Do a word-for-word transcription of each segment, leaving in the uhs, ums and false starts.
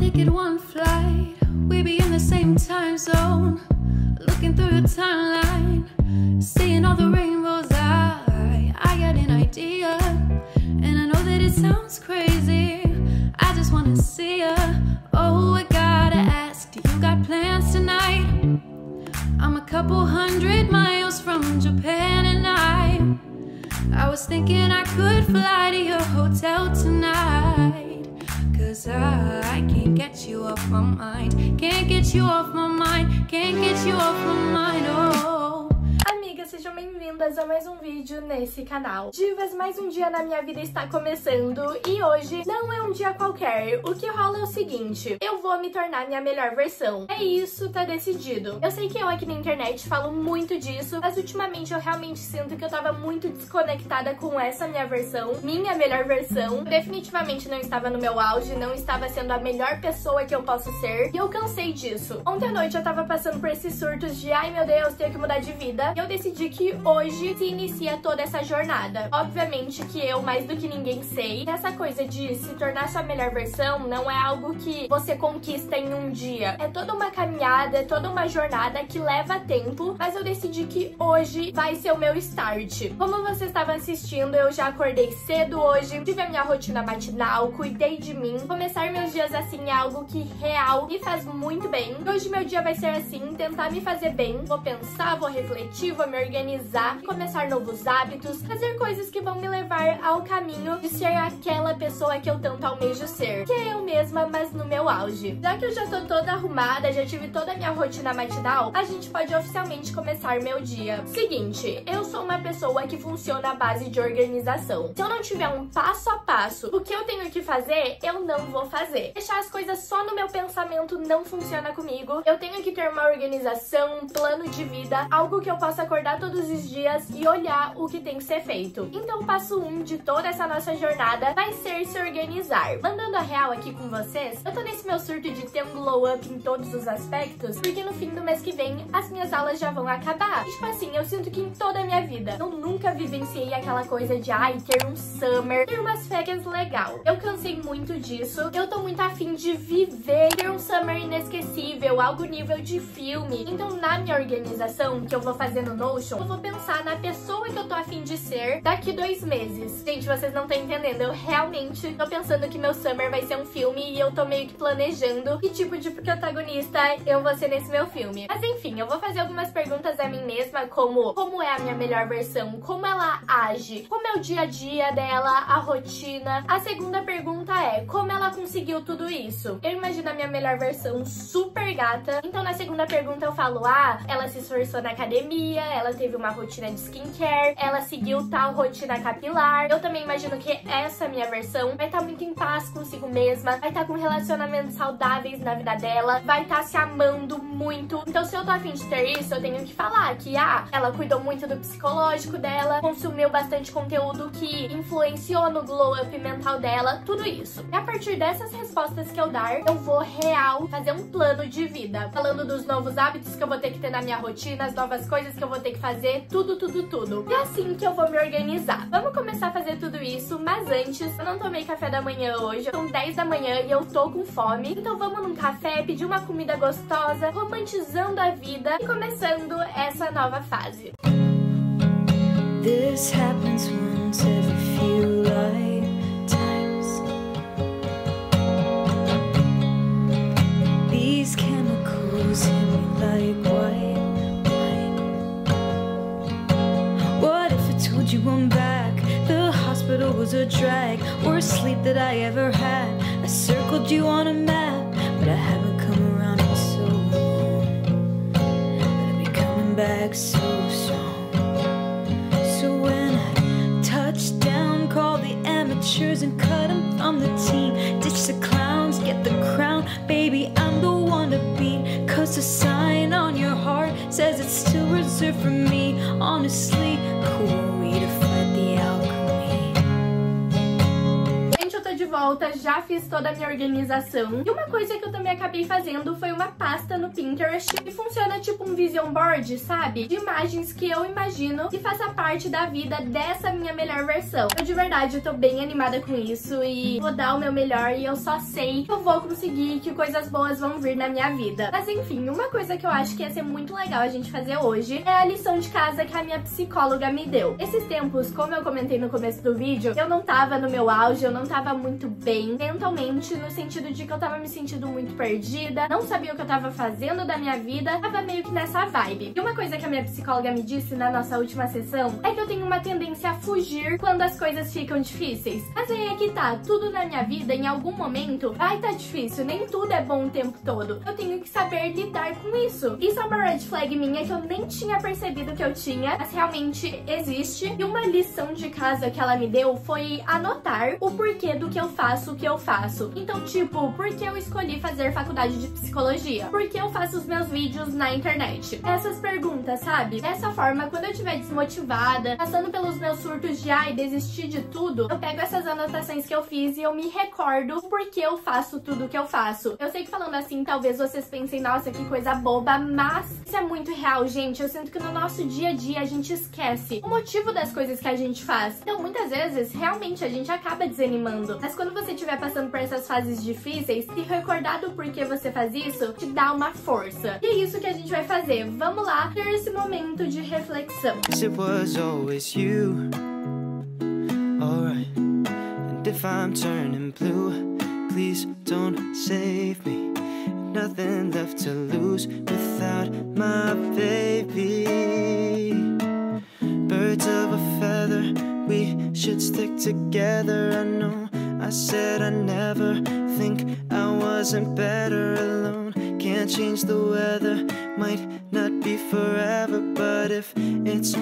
ticket, one flight. We be in the same time zone, looking through your timeline, seeing all the rainbows. I, I got an idea, and I know that it sounds crazy. I just wanna see ya. Oh, I gotta ask, do you got plans tonight? I'm a couple hundred miles from Japan, and I I was thinking I could fly to your hotel tonight, 'cause I, I can't get you off my mind. Can't get you off my mind. Can't get you off my mind, oh. Amigas, sejam bem-vindas a mais um vídeo nesse canal. Divas, mais um dia na minha vida está começando e hoje não é um dia qualquer. O que rola é o seguinte, eu vou me tornar minha melhor versão. É isso, tá decidido. Eu sei que eu aqui na internet falo muito disso, mas ultimamente eu realmente sinto que eu tava muito desconectada com essa minha versão, minha melhor versão. Eu definitivamente não estava no meu auge, não estava sendo a melhor pessoa que eu posso ser, e eu cansei disso. Ontem à noite eu tava passando por esses surtos de ai meu Deus, tenho que mudar de vida, e eu decidi que hoje se inicia toda essa jornada. Obviamente que eu, mais do que ninguém, sei que essa coisa de se tornar sua melhor versão não é algo que você conquista em um dia. É toda uma caminhada, é toda uma jornada que leva tempo, mas eu decidi que hoje vai ser o meu start. Como vocês estavam assistindo, eu já acordei cedo hoje, tive a minha rotina matinal, cuidei de mim. Começar meus dias assim é algo que real me faz muito bem. E hoje meu dia vai ser assim, tentar me fazer bem. Vou pensar, vou refletir, vou me organizar, começar novos hábitos, fazer coisas que vão me levar ao caminho de ser aquela pessoa que eu tanto almejo ser, que é eu mesma, mas no meu auge. Já que eu já tô toda arrumada, já tive toda a minha rotina matinal, a gente pode oficialmente começar meu dia. Seguinte, eu sou uma pessoa que funciona à base de organização. Se eu não tiver um passo a passo, o que eu tenho que fazer, eu não vou fazer. Deixar as coisas só no meu pensamento não funciona comigo. Eu tenho que ter uma organização, um plano de vida, algo que eu possa acordar todos os dias e olhar o que tem que ser feito. Então o passo um de toda essa nossa jornada vai ser se organizar. Mandando a real aqui com vocês, eu tô nesse meu surto de ter um glow up em todos os aspectos, porque no fim do mês que vem as minhas aulas já vão acabar. E, tipo assim, eu sinto que em toda a minha vida eu nunca vivenciei aquela coisa de ai, ter um summer, ter umas férias legal. Eu cansei muito disso. Eu tô muito afim de viver, ter um summer inesquecível, algo nível de filme. Então na minha organização que eu vou fazer no Notion, eu vou pensar na pessoa que eu tô afim de ser daqui dois meses. Gente, vocês não estão entendendo. Eu realmente tô pensando que meu summer vai ser um filme e eu tô meio que planejando que tipo de protagonista eu vou ser nesse meu filme. Mas enfim, eu vou fazer algumas perguntas a mim mesma, como como é a minha melhor versão, como ela age, como é o dia a dia dela, a rotina. A segunda pergunta é, como ela conseguiu tudo isso? Eu imagino a minha melhor versão super gata. Então na segunda pergunta eu falo, ah, ela se esforçou na academia, ela teve uma rotina de skincare, ela seguiu tal rotina capilar. Eu também imagino que essa minha versão vai estar muito em paz consigo mesma, vai estar com relacionamentos saudáveis na vida dela, vai estar se amando muito. Então se eu tô afim de ter isso, eu tenho que falar que, ah, ela cuidou muito do psicológico dela, consumiu bastante conteúdo que influenciou no glow up mental dela, tudo isso. E a partir dessas respostas que eu dar, eu vou real fazer um plano de vida, falando dos novos hábitos que eu vou ter que ter na minha rotina, as novas coisas que eu vou ter que fazer, tudo, tudo, tudo. E é assim que eu vou me organizar. Vamos começar a fazer tudo isso, mas antes, eu não tomei café da manhã hoje, são dez da manhã e eu tô com fome, então vamos num café, pedir uma comida gostosa, romantizando a vida e começando essa nova fase. This happens once every few lifetimes. These chemicals hit me like white wine. What if I told you I'm back? The hospital was a drag, worst sleep that I ever had. I circled you on a map, but I haven't come around in so long. But I'll be coming back so strong. So when I touch down, call the amateurs and cut them from the team. Ditch the clowns, get the crown, baby, I'm the one to beat. Cause the sign on your heart says it's still reserved for me. Honestly, who are we to fight the alchemy? Gente, eu tô de volta volta, já fiz toda a minha organização. E uma coisa que eu também acabei fazendo foi uma pasta no Pinterest que funciona tipo um vision board, sabe? De imagens que eu imagino que faça parte da vida dessa minha melhor versão. Eu de verdade eu tô bem animada com isso e vou dar o meu melhor e eu só sei que eu vou conseguir, que coisas boas vão vir na minha vida. Mas enfim, uma coisa que eu acho que ia ser muito legal a gente fazer hoje é a lição de casa que a minha psicóloga me deu. Esses tempos, como eu comentei no começo do vídeo, eu não tava no meu auge, eu não tava muito bem mentalmente, no sentido de que eu tava me sentindo muito perdida, não sabia o que eu tava fazendo da minha vida, tava meio que nessa vibe. E uma coisa que a minha psicóloga me disse na nossa última sessão é que eu tenho uma tendência a fugir quando as coisas ficam difíceis. Mas aí é que tá, tudo na minha vida em algum momento vai tá difícil, nem tudo é bom o tempo todo. Eu tenho que saber lidar com isso. Isso é uma red flag minha que eu nem tinha percebido que eu tinha, mas realmente existe. E uma lição de casa que ela me deu foi anotar o porquê do que eu faço o que eu faço. Então, tipo, por que eu escolhi fazer faculdade de psicologia? Por que eu faço os meus vídeos na internet? Essas perguntas, sabe? Dessa forma, quando eu estiver desmotivada, passando pelos meus surtos de ai, desistir de tudo, eu pego essas anotações que eu fiz e eu me recordo por que eu faço tudo o que eu faço. Eu sei que falando assim, talvez vocês pensem, nossa, que coisa boba, mas isso é muito real, gente. Eu sinto que no nosso dia a dia a gente esquece o motivo das coisas que a gente faz. Então, muitas vezes, realmente, a gente acaba desanimando. Mas quando você estiver passando por essas fases difíceis, se recordar do porquê você faz isso, te dá uma força. E é isso que a gente vai fazer. Vamos lá ter esse momento de reflexão. It was always you. Alright. And if I'm turning blue, please don't save me. Nothing left to lose without my baby. Birds of a feather, we should stick together. I know I said I never think I wasn't better alone. Can't change the weather, might not be forever, but if it's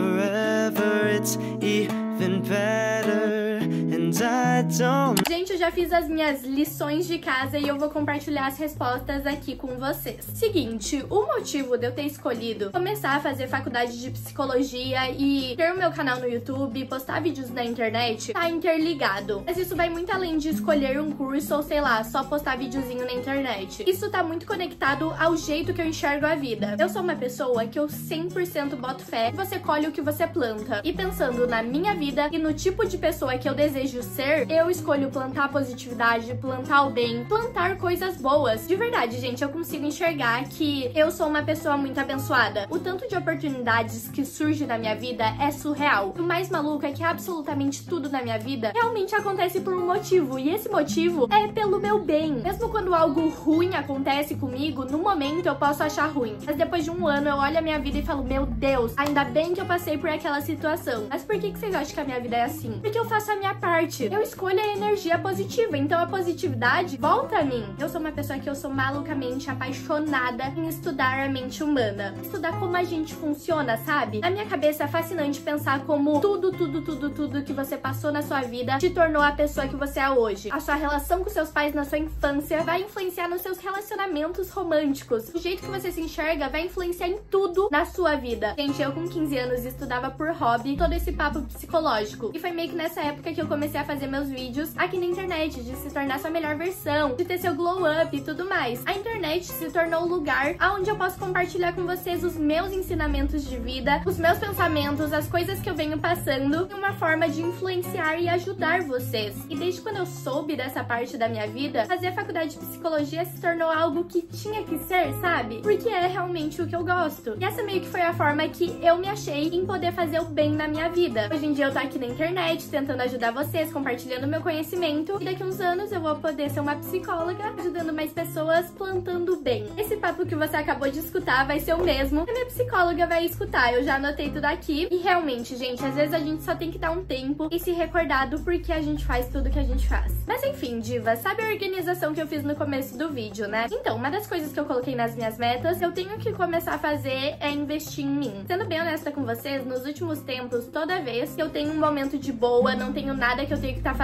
forever, it's even better. And I don't... Gente, eu já fiz as minhas lições de casa e eu vou compartilhar as respostas aqui com vocês. Seguinte, o motivo de eu ter escolhido começar a fazer faculdade de psicologia e ter o meu canal no YouTube, postar vídeos na internet, tá interligado. Mas isso vai muito além de escolher um curso ou, sei lá, só postar videozinho na internet. Isso tá muito conectado ao jeito que eu enxergo a vida. Eu sou uma pessoa que eu cem por cento boto fé que você colhe o que você planta. E pensando na minha vida e no tipo de pessoa que eu desejo ser, eu escolho plantar positividade, plantar o bem, plantar coisas boas. De verdade, gente, eu consigo enxergar que eu sou uma pessoa muito abençoada. O tanto de oportunidades que surge na minha vida é surreal. O mais maluco é que absolutamente tudo na minha vida realmente acontece por um motivo. E esse motivo é pelo meu bem. Mesmo quando algo ruim acontece comigo, no momento eu posso achar ruim. Mas depois de um ano eu olho a minha vida e falo, meu Deus, ainda bem que eu passei por aquela situação. Mas por que que vocês acham que a minha vida é assim? Porque eu faço a minha parte. Eu escolho a energia positiva. Então a positividade volta a mim. Eu sou uma pessoa que eu sou malucamente apaixonada em estudar a mente humana. Estudar como a gente funciona, sabe? Na minha cabeça é fascinante pensar como tudo, tudo, tudo, tudo que você passou na sua vida te tornou a pessoa que você é hoje. A sua relação com seus pais na sua infância vai influenciar nos seus relacionamentos românticos. O jeito que você se enxerga vai influenciar em tudo na sua vida. Gente, eu com quinze anos estudava por hobby todo esse papo psicológico. E foi meio que nessa época que eu comecei a fazer meus vídeos aqui na internet, de se tornar sua melhor versão, de ter seu glow up e tudo mais. A internet se tornou o lugar onde eu posso compartilhar com vocês os meus ensinamentos de vida, os meus pensamentos, as coisas que eu venho passando, e uma forma de influenciar e ajudar vocês. E desde quando eu soube dessa parte da minha vida, fazer a faculdade de psicologia se tornou algo que tinha que ser, sabe? Porque é realmente o que eu gosto. E essa meio que foi a forma que eu me achei em poder fazer o bem na minha vida. Hoje em dia eu tô aqui na internet, tentando ajudar vocês, compartilhando meu conhecimento, e daqui uns anos eu vou poder ser uma psicóloga, ajudando mais pessoas, plantando bem. Esse papo que você acabou de escutar vai ser o mesmo que a minha psicóloga vai escutar. Eu já anotei tudo aqui. E realmente, gente, às vezes a gente só tem que dar um tempo e se recordar do porquê a gente faz tudo que a gente faz. Mas enfim, diva, sabe a organização que eu fiz no começo do vídeo, né? Então, uma das coisas que eu coloquei nas minhas metas, eu tenho que começar a fazer é investir em mim. Sendo bem honesta com vocês, nos últimos tempos, toda vez que eu tenho um momento de boa, não tenho nada que eu tenho que estar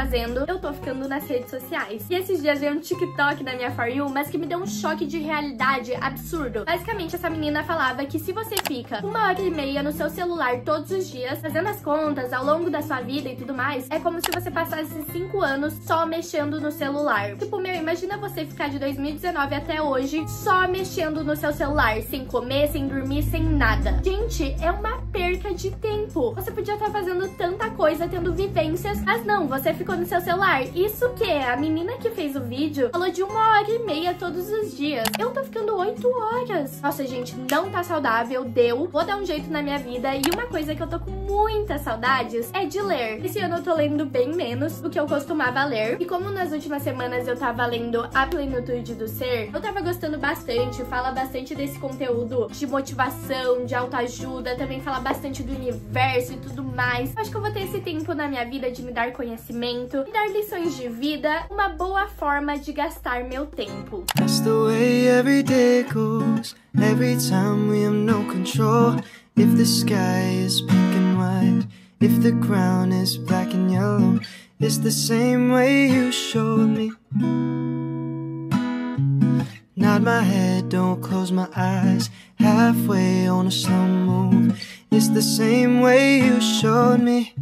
fazendo, eu tô ficando nas redes sociais. E esses dias veio um TikTok na minha For You, mas que me deu um choque de realidade absurdo. Basicamente, essa menina falava que se você fica uma hora e meia no seu celular todos os dias, fazendo as contas ao longo da sua vida e tudo mais, é como se você passasse cinco anos só mexendo no celular. Tipo, meu, imagina você ficar de dois mil e dezenove até hoje só mexendo no seu celular, sem comer, sem dormir, sem nada. Gente, é uma perca de tempo. Você podia estar fazendo tanta coisa, tendo vivências, mas não, você ficou no seu celular. Isso que é, a menina que fez o vídeo falou de uma hora e meia todos os dias. Eu tô ficando oito horas. Nossa, gente, não tá saudável, deu. Vou dar um jeito na minha vida. E uma coisa que eu tô com muitas saudades é de ler. Esse ano eu tô lendo bem menos do que eu costumava ler. E como nas últimas semanas eu tava lendo A Plenitude do Ser, eu tava gostando bastante. Fala bastante desse conteúdo de motivação, de autoajuda. Também fala bastante do universo e tudo mais. Acho que eu vou ter esse tempo na minha vida de me dar conhecimento, me dar lições de vida. Uma boa forma de gastar meu tempo. That's the way every day goes. Every time we have no control. If the sky is pink and white, if the ground is black and yellow, it's the same way you showed me. Nod my head, don't close my eyes. Halfway on a slow move, it's the same way you showed me.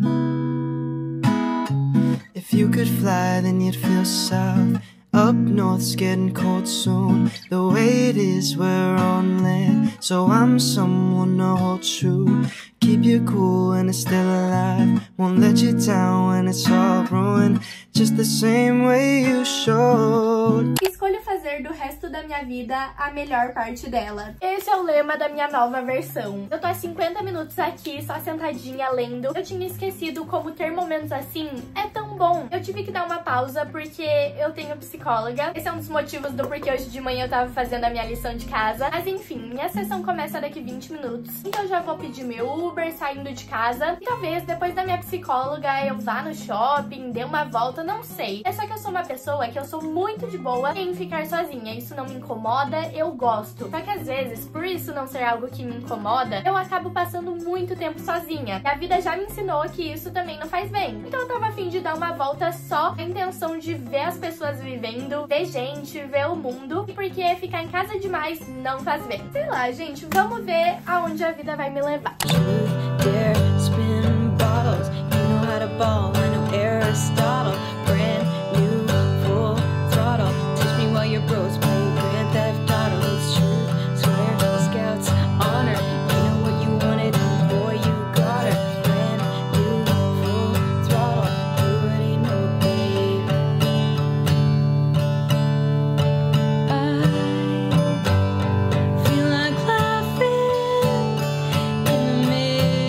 If you could fly, then you'd feel south. Up north's getting cold soon. The way it is, we're on land, so I'm someone to hold true. Keep you cool when it's still alive. Won't let you down when it's all ruined. Just the same way you showed. Escolho fazer do resto da minha vida a melhor parte dela. Esse é o lema da minha nova versão. Eu tô há cinquenta minutos aqui, só sentadinha lendo. Eu tinha esquecido como ter momentos assim é tão bom. Eu tive que dar uma pausa porque eu tenho psicóloga. Esse é um dos motivos do porquê hoje de manhã eu tava fazendo a minha lição de casa. Mas enfim, minha sessão começa daqui vinte minutos. Então eu já vou pedir meu Uber saindo de casa. E talvez depois da minha psicóloga eu vá no shopping, dê uma volta, não sei. É só que eu sou uma pessoa que eu sou muito de boa em ficar sozinha. Isso não me incomoda, eu gosto. Só que às vezes, por isso não ser algo que me incomoda, eu acabo passando muito tempo sozinha. E a vida já me ensinou que isso também não faz bem. Então eu tava a fim de dar uma volta só com a intenção de ver as pessoas vivendo, ver gente, ver o mundo. E porque ficar em casa demais não faz bem. Sei lá, gente, vamos ver aonde a vida vai me levar. Dare spin bottles, you know how to ball, I know Aristotle, brand new, full throttle, teach me while your bros play Grand Theft Auto, it's true, swear, Scouts, honor, you know what you wanted, boy you got her, brand new, full throttle, you already know, babe. I feel like laughing in the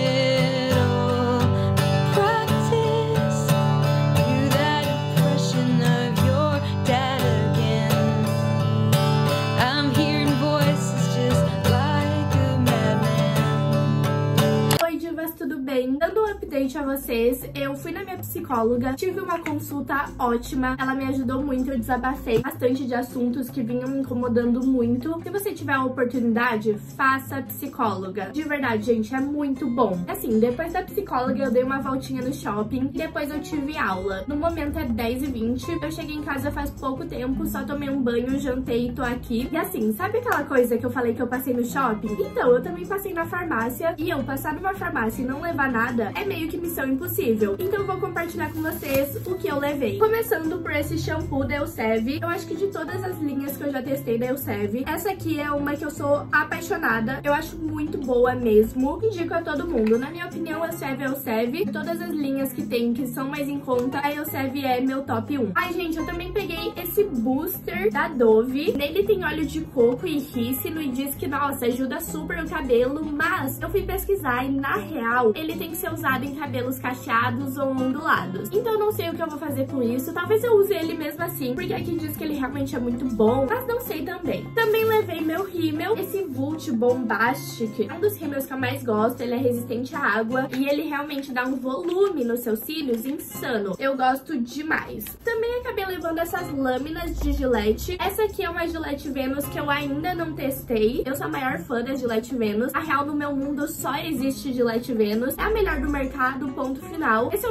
Dando um update a vocês, eu fui na minha psicóloga, tive uma consulta ótima, ela me ajudou muito, eu desabafei bastante de assuntos que vinham me incomodando muito. Se você tiver a oportunidade, faça psicóloga. De verdade, gente, é muito bom. Assim, depois da psicóloga eu dei uma voltinha no shopping e depois eu tive aula. No momento é dez e vinte, eu cheguei em casa faz pouco tempo, só tomei um banho, jantei e tô aqui. E assim, sabe aquela coisa que eu falei que eu passei no shopping? Então, eu também passei na farmácia e eu passar numa farmácia e não levar nada é meio que missão impossível. Então eu vou compartilhar com vocês o que eu levei. Começando por esse shampoo da Elseve. Eu acho que de todas as linhas que eu já testei da Elseve, essa aqui é uma que eu sou apaixonada. Eu acho muito boa mesmo. Indico a todo mundo. Na minha opinião, a Elseve é Elseve. De todas as linhas que tem que são mais em conta, a Elseve é meu top um. Ai, gente, eu também peguei esse booster da Dove. Nele tem óleo de coco e rícino e diz que, nossa, ajuda super o cabelo, mas eu fui pesquisar e, na real, ele tem que ser usado em cabelos cacheados ou ondulados. Então eu não sei o que eu vou fazer com isso. Talvez eu use ele mesmo assim, porque aqui diz que ele realmente é muito bom, mas não sei também. Também levei meu rímel, esse Vult Bombastic. É um dos rímels que eu mais gosto, ele é resistente à água e ele realmente dá um volume nos seus cílios insano. Eu gosto demais. Também acabei levando essas lâminas de Gillette. Essa aqui é uma Gillette Venus que eu ainda não testei. Eu sou a maior fã da Gillette Venus. Na real, no meu mundo só existe Gillette Venus. É a melhor do mercado, ponto final. Esse é um tipo de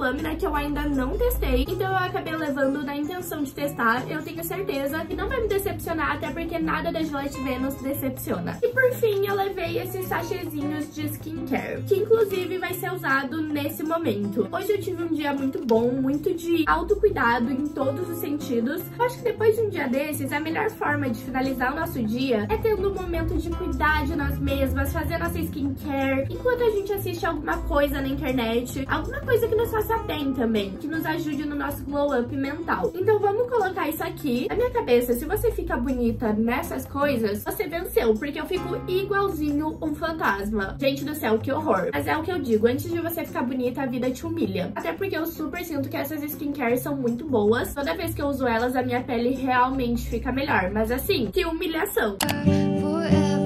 lâmina que eu ainda não testei, então eu acabei levando na intenção de testar. Eu tenho certeza que não vai me decepcionar, até porque nada da Gillette Venus decepciona. E por fim, eu levei esses sachêzinhos de skincare, que inclusive vai ser usado nesse momento. Hoje eu tive um dia muito bom, muito de autocuidado em todos os sentidos. Eu acho que depois de um dia desses, a melhor forma de finalizar o nosso dia é tendo um momento de cuidar de nós mesmas, fazer nossa skincare, enquanto a gente assiste alguma coisa na internet, alguma coisa que nos faça bem também, que nos ajude no nosso glow up mental. Então vamos colocar isso aqui. Na minha cabeça, se você fica bonita nessas coisas, você venceu, porque eu fico igualzinho um fantasma. Gente do céu, que horror. Mas é o que eu digo, antes de você ficar bonita, a vida te humilha. Até porque eu super sinto que essas skincare são muito boas. Toda vez que eu uso elas, a minha pele realmente fica melhor. Mas assim, que humilhação. Forever.